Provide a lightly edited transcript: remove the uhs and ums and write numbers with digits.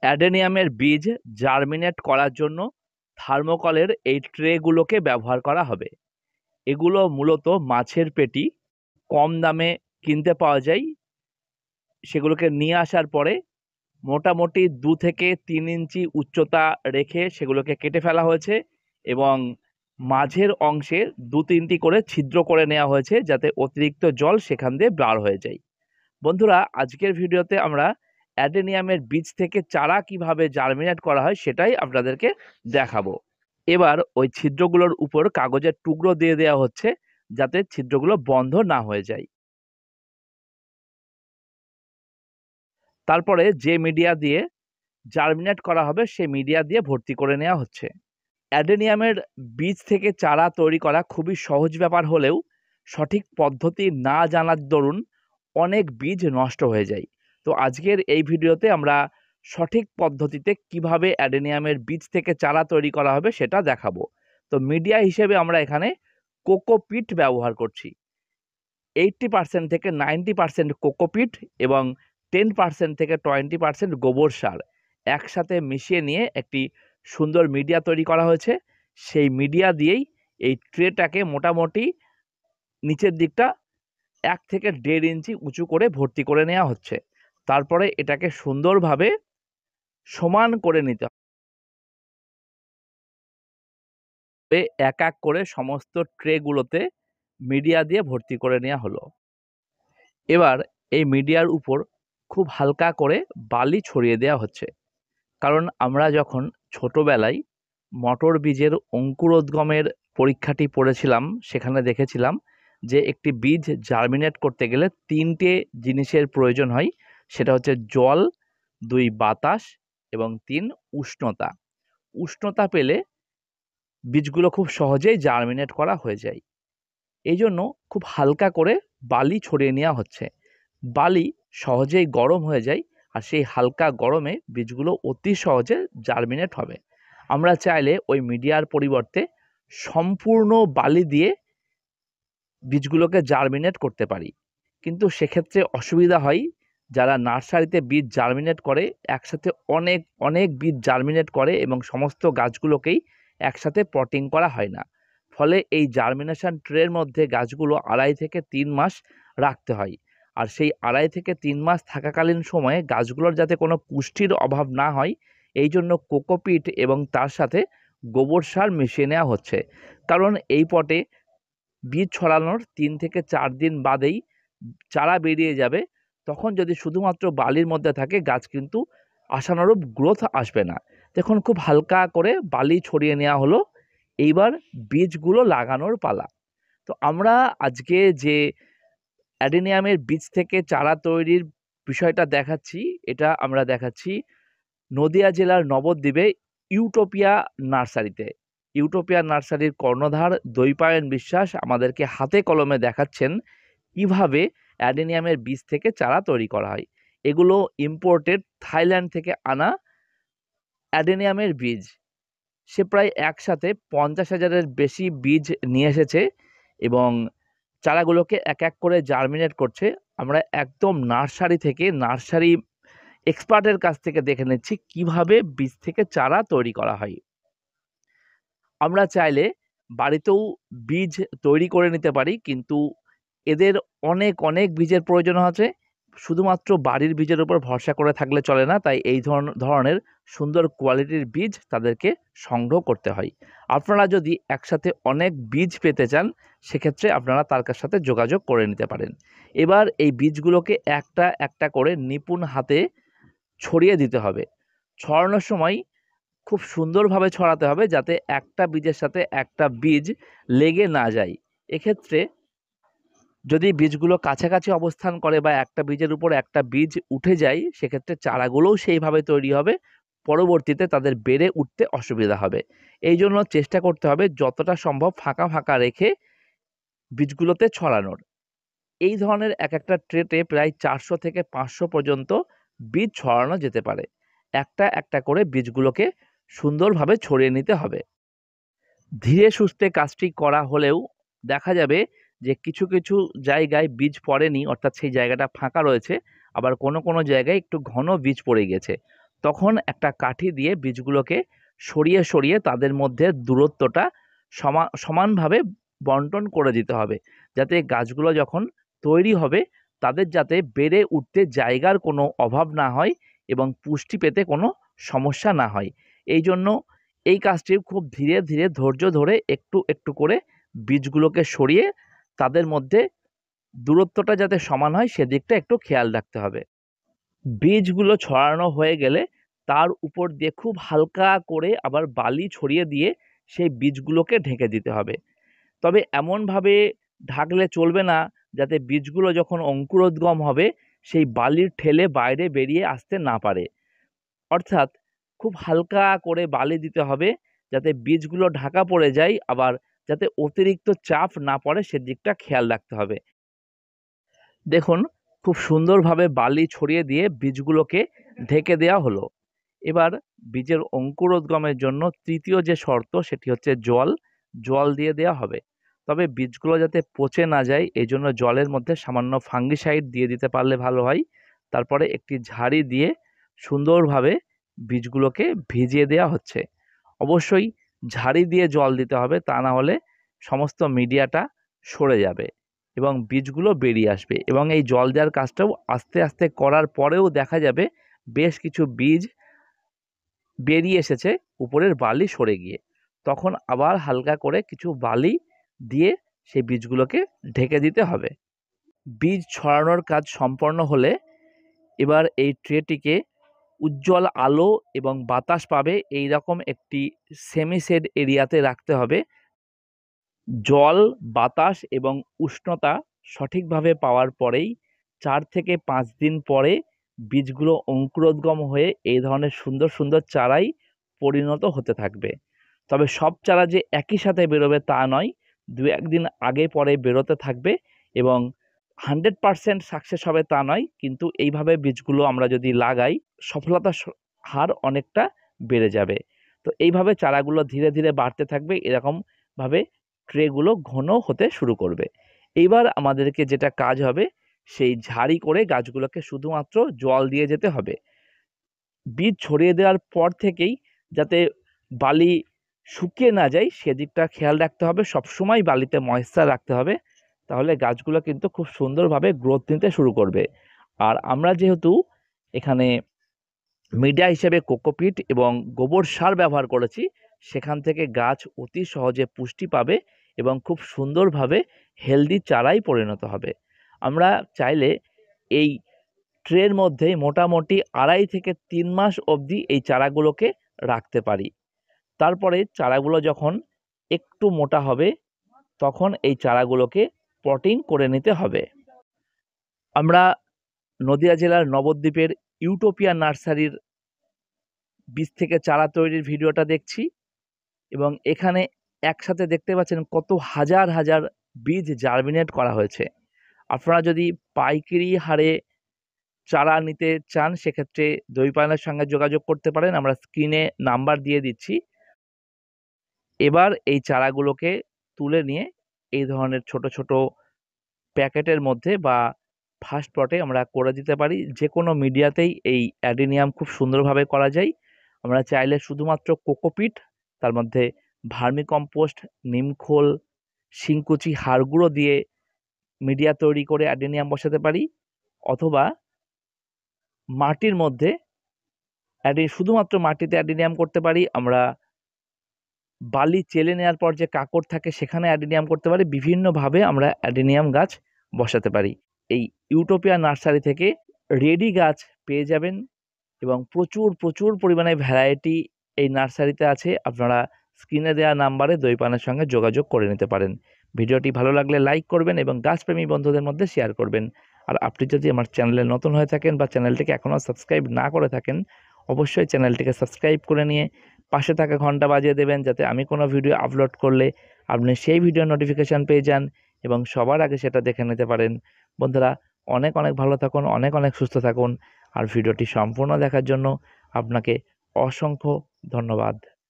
অ্যাডেনিয়ামের বীজ জার্মিনেট করার জন্য থার্মোকলের এই ট্রেগুলোকে ব্যবহার করা হবে। এগুলো মূলত মাছের পেটি, কম দামে কিনতে পাওয়া যায়। সেগুলোকে নিয়ে আসার পরে মোটামুটি 2 থেকে 3 ইঞ্চি উচ্চতা রেখে সেগুলোকে কেটে ফেলা হয়েছে এবং মাঝের অংশে 2-3টি করে ছিদ্র করে নেওয়া হয়েছে যাতে অতিরিক্ত জল সেখান দিয়ে বার হয়ে যায়। বন্ধুরা, আজকের ভিডিওতে আমরা অ্যাডেনিয়ামের বীজ থেকে চারা কিভাবে জার্মিনেট করা হয় সেটাই আপনাদেরকে দেখাবো। এবার ওই ছিদ্রগুলোর উপর কাগজের টুকরো দিয়ে দেওয়া হচ্ছে যাতে ছিদ্রগুলো বন্ধ না হয়ে যায়। তারপরে যে মিডিয়া দিয়ে জার্মিনেট করা হবে সেই মিডিয়া দিয়ে ভর্তি করে নেওয়া হচ্ছে। অ্যাডেনিয়ামের বীজ থেকে চারা তৈরি করা খুবই সহজ ব্যাপার হলেও সঠিক পদ্ধতি না জানার দরুন অনেক বীজ নষ্ট হয়ে যায়। তো আজকের এই ভিডিওতে আমরা সঠিক পদ্ধতিতে কিভাবে অ্যাডেনিয়ামের বীজ থেকে চারা তৈরি করা হবে সেটা দেখাবো। তো মিডিয়া হিসেবে আমরা এখানে কোকোপিট ব্যবহার করছি। 80% থেকে 90% কোকোপিট এবং 10% থেকে 20% গোবর সার একসাথে মিশিয়ে নিয়ে একটি সুন্দর মিডিয়া তৈরি করা হয়েছে। সেই মিডিয়া দিয়েই এই ট্রেটাকে মোটামুটি নিচের দিকটা 1 থেকে 1.5 ইঞ্চি উঁচু করে ভর্তি করে নেওয়া হচ্ছে। তারপরে এটাকে সুন্দরভাবে সমান করে নিতে হবে। এক এক করে সমস্ত ট্রেগুলোতে মিডিয়া দিয়ে ভর্তি করে নেওয়া হলো। এবার এই মিডিয়ার উপর খুব হালকা করে বালি ছড়িয়ে দেওয়া হচ্ছে, কারণ আমরা যখন ছোটবেলায় মটর বীজের অঙ্কুরোদ্গমের পরীক্ষাটি পড়েছিলাম সেখানে দেখেছিলাম যে একটি বীজ জার্মিনেট করতে গেলে 3টে জিনিসের প্রয়োজন হয়। সেটা হচ্ছে জল, 2 বাতাস এবং 3 উষ্ণতা। উষ্ণতা পেলে বীজগুলো খুব সহজেই জার্মিনেট করা হয়ে যায়। এই জন্য খুব হালকা করে বালি ছড়িয়ে নেওয়া হচ্ছে। বালি সহজেই গরম হয়ে যায় আর সেই হালকা গরমে বীজগুলো অতি সহজে জার্মিনেট হবে। আমরা চাইলে ওই মিডিয়ার পরিবর্তে সম্পূর্ণ বালি দিয়ে বীজগুলোকে জার্মিনেট করতে পারি, কিন্তু সেক্ষেত্রে অসুবিধা হয়। যারা নার্সারিতে বীজ জার্মিনেট করে একসাথে অনেক অনেক বীজ জার্মিনেট করে এবং সমস্ত গাছগুলোকেই একসাথে পটিং করা হয় না। ফলে এই জার্মিনেশন ট্রের মধ্যে গাছগুলো 2.5 থেকে 3 মাস রাখতে হয়। আর সেই 2.5 থেকে 3 মাস থাকাকালীন সময়ে গাছগুলোর যাতে কোনো পুষ্টির অভাব না হয় এই জন্য কোকোপিট এবং তার সাথে গোবর সার মিশিয়ে নেওয়া হচ্ছে। কারণ এই পটে বীজ ছড়ানোর 3 থেকে 4 দিন বাদেই চারা বেরিয়ে যাবে। তখন যদি শুধুমাত্র বালির মধ্যে থাকে গাছ কিন্তু আশানুরূপ গ্রোথ আসবে না। দেখুন, খুব হালকা করে বালি ছড়িয়ে নেওয়া হলো। এইবার বীজগুলো লাগানোর পালা। তো আমরা আজকে যে অ্যাডেনিয়ামের বীজ থেকে চারা তৈরির বিষয়টা দেখাচ্ছি, এটা আমরা দেখাচ্ছি নদিয়া জেলার নবদ্বীপে ইউটোপিয়া নার্সারিতে। ইউটোপিয়া নার্সারির কর্ণধার দৈপায়ন বিশ্বাস আমাদেরকে হাতে কলমে দেখাচ্ছেন কিভাবে অ্যাডেনিয়ামের বীজ থেকে চারা তৈরি করা হয়। এগুলো ইম্পোর্টেড থাইল্যান্ড থেকে আনা অ্যাডেনিয়ামের বীজ। সে প্রায় একসাথে 50,000-এর বেশি বীজ নিয়ে এসেছে এবং চারাগুলোকে এক এক করে জার্মিনেট করছে। আমরা একদম নার্সারি থেকে, নার্সারি এক্সপার্টের কাছ থেকে দেখে নিচ্ছি কিভাবে বীজ থেকে চারা তৈরি করা হয়। আমরা চাইলে বাড়িতেও বীজ তৈরি করে নিতে পারি, কিন্তু এদের অনেক অনেক বীজের প্রয়োজন আছে। শুধুমাত্র বাড়ির বীজের উপর ভরসা করে থাকলে চলে না, তাই এই ধরনের সুন্দর কোয়ালিটির বীজ তাদেরকে সংগ্রহ করতে হয়। আপনারা যদি একসাথে অনেক বীজ পেতে চান সেক্ষেত্রে আপনারা তার সাথে যোগাযোগ করে নিতে পারেন। এবার এই বীজগুলোকে একটা একটা করে নিপুণ হাতে ছড়িয়ে দিতে হবে। ছড়ানোর সময় খুব সুন্দরভাবে ছড়াতে হবে যাতে একটা বীজের সাথে একটা বীজ লেগে না যায়। এক্ষেত্রে যদি বীজগুলো কাছাকাছি অবস্থান করে বা একটা বীজের উপর একটা বীজ উঠে যায় সেক্ষেত্রে চারাগুলোও সেইভাবে তৈরি হবে, পরবর্তীতে তাদের বেড়ে উঠতে অসুবিধা হবে। এই জন্য চেষ্টা করতে হবে যতটা সম্ভব ফাঁকা ফাঁকা রেখে বীজগুলোতে ছড়ানোর। এই ধরনের এক একটা ট্রেতে প্রায় 400 থেকে 500 পর্যন্ত বীজ ছড়ানো যেতে পারে। একটা একটা করে বীজগুলোকে সুন্দরভাবে ছড়িয়ে নিতে হবে। ধীরে সুস্থে কাজটি করা হলেও দেখা যাবে যে কিছু কিছু জায়গায় বীজ পড়েনি, অর্থাৎ সেই জায়গাটা ফাঁকা রয়েছে, আবার কোনো কোনো জায়গায় একটু ঘন বীজ পড়ে গেছে। তখন একটা কাঠি দিয়ে বীজগুলোকে সরিয়ে সরিয়ে তাদের মধ্যে দূরত্বটা সমানভাবে বন্টন করে দিতে হবে, যাতে গাছগুলো যখন তৈরি হবে তাদের যাতে বেড়ে উঠতে জায়গার কোনো অভাব না হয় এবং পুষ্টি পেতে কোনো সমস্যা না হয়। এই জন্য এই কাজটি খুব ধীরে ধীরে ধৈর্য ধরে একটু একটু করে বীজগুলোকে সরিয়ে তাদের মধ্যে দূরত্বটা যাতে সমান হয় সেদিকটা একটু খেয়াল রাখতে হবে। বীজগুলো ছড়ানো হয়ে গেলে তার উপর দিয়ে খুব হালকা করে আবার বালি ছড়িয়ে দিয়ে সেই বীজগুলোকে ঢেকে দিতে হবে। তবে এমনভাবে ঢাকলে চলবে না যাতে বীজগুলো যখন অঙ্কুরোদ্গম হবে সেই বালির ঠেলে বাইরে বেরিয়ে আসতে না পারে। অর্থাৎ খুব হালকা করে বালি দিতে হবে যাতে বীজগুলো ঢাকা পড়ে যায়, আবার যাতে অতিরিক্ত চাপ না পড়ে সেদিকটা খেয়াল রাখতে হবে। দেখুন, খুব সুন্দরভাবে বালি ছড়িয়ে দিয়ে বীজগুলোকে ঢেকে দেওয়া হলো। এবার বীজের অঙ্কুরোদ্গমের জন্য তৃতীয় যে শর্ত সেটি হচ্ছে জল দিয়ে দেওয়া হবে। তবে বীজগুলো যাতে পচে না যায় এই জন্য জলের মধ্যে সামান্য ফাঙ্গিসাইড দিয়ে দিতে পারলে ভালো হয়। তারপরে একটি ঝাড়ি দিয়ে সুন্দরভাবে বীজগুলোকে ভিজিয়ে দেওয়া হচ্ছে। অবশ্যই ঝাড়ি দিয়ে জল দিতে হবে, তা না হলে সমস্ত মিডিয়াটা সরে যাবে এবং বীজগুলো বেরিয়ে আসবে। এবং এই জল দেওয়ার কাজটাও আস্তে আস্তে করার পরেও দেখা যাবে বেশ কিছু বীজ বেরিয়ে এসেছে উপরের বালি সরে গিয়ে। তখন আবার হালকা করে কিছু বালি দিয়ে সেই বীজগুলোকে ঢেকে দিতে হবে। বীজ ছড়ানোর কাজ সম্পন্ন হলে এবার এই ট্রেটিকে উজ্জ্বল আলো এবং বাতাস পাবে এই রকম একটি সেমি শেড এরিয়াতে রাখতে হবে। জল, বাতাস এবং উষ্ণতা সঠিকভাবে পাওয়ার পরেই 4 থেকে 5 দিন পরে বীজগুলো অঙ্কুরোদ্গম হয়ে এই ধরনের সুন্দর সুন্দর চারায় পরিণত হতে থাকবে। তবে সব চারা যে একই সাথে বেরোবে তা নয়, 2-1 দিন আগে পরে বেরোতে থাকবে এবং 100% সাকসেস হবে তা নয়, কিন্তু এইভাবে বীজগুলো আমরা যদি লাগাই সফলতার হার অনেকটা বেড়ে যাবে। তো এইভাবে চারাগুলো ধীরে ধীরে বাড়তে থাকবে, এরকমভাবে ট্রেগুলো ঘন হতে শুরু করবে। এইবার আমাদেরকে যেটা কাজ হবে সেই ঝাড়ি করে গাছগুলোকে শুধুমাত্র জল দিয়ে যেতে হবে। বীজ ছড়িয়ে দেওয়ার পর থেকেই যাতে বালি শুকিয়ে না যায় সেদিকটা খেয়াল রাখতে হবে। সবসময় বালিতে ময়েশ্চার রাখতে হবে, তাহলে গাছগুলো কিন্তু খুব সুন্দরভাবে গ্রোথ নিতে শুরু করবে। আর আমরা যেহেতু এখানে মিডিয়া হিসেবে কোকোপিট এবং গোবর সার ব্যবহার করেছি, সেখান থেকে গাছ অতি সহজে পুষ্টি পাবে এবং খুব সুন্দরভাবে হেলদি চারায় পরিণত হবে। আমরা চাইলে এই ট্রের মধ্যেই মোটামুটি 2.5 থেকে 3 মাস অবধি এই চারাগুলোকে রাখতে পারি। তারপরে চারাগুলো যখন একটু মোটা হবে তখন এই চারাগুলোকে পটিং করে নিতে হবে। আমরা নদিয়া জেলার নবদ্বীপের ইউটোপিয়া নার্সারির বীজ থেকে চারা তৈরির ভিডিওটা দেখছি এবং এখানে একসাথে দেখতে পাচ্ছেন কত হাজার হাজার বীজ জার্মিনেট করা হয়েছে। আপনারা যদি পাইকারি হারে চারা নিতে চান সেক্ষেত্রে দইপানের সঙ্গে যোগাযোগ করতে পারেন, আমরা স্ক্রিনে নাম্বার দিয়ে দিচ্ছি। এবার এই চারাগুলোকে তুলে নিয়ে এই ধরনের ছোট ছোট প্যাকেটের মধ্যে বা ফার্স্ট পটে আমরা করে দিতে পারি। যে কোনো মিডিয়াতেই এই অ্যাডিনিয়াম খুব সুন্দরভাবে করা যায়। আমরা চাইলে শুধুমাত্র কোকোপিট, তার মধ্যে ভার্মিকম্পোস্ট, নিমখোল, শিংকুচি, হাড় গুঁড়ো দিয়ে মিডিয়া তৈরি করে অ্যাডিনিয়াম বসাতে পারি, অথবা মাটির মধ্যে শুধুমাত্র মাটিতে অ্যাডিনিয়াম করতে পারি। আমরা বালি চেলে নেওয়ার পর যে কাঁকড় থাকে সেখানে অ্যাডিনিয়াম করতে পারি। বিভিন্নভাবে আমরা অ্যাডিনিয়াম গাছ বসাতে পারি। এই ইউটোপিয়া নার্সারি থেকে রেডি গাছ পেয়ে যাবেন এবং প্রচুর প্রচুর পরিমাণে ভ্যারাইটি এই নার্সারিতে আছে। আপনারা স্ক্রিনে দেওয়া নাম্বারে দইপানের সঙ্গে যোগাযোগ করে নিতে পারেন। ভিডিওটি ভালো লাগলে লাইক করবেন এবং গাছপ্রেমী বন্ধুদের মধ্যে শেয়ার করবেন। আর আপনি যদি আমার চ্যানেলে নতুন হয়ে থাকেন বা চ্যানেলটিকে এখনও সাবস্ক্রাইব না করে থাকেন, অবশ্যই চ্যানেলটিকে সাবস্ক্রাইব করে নিয়ে পাশে থাকা ঘন্টা বাজিয়ে দেবেন, যাতে আমি কোনো ভিডিও আপলোড করলে আপনি সেই ভিডিও নোটিফিকেশান পেয়ে যান এবং সবার আগে সেটা দেখে নিতে পারেন। বন্ধুরা, অনেক অনেক ভালো থাকুন, অনেক অনেক সুস্থ থাকুন। আর ভিডিওটি সম্পূর্ণ দেখার জন্য আপনাকে অসংখ্য ধন্যবাদ।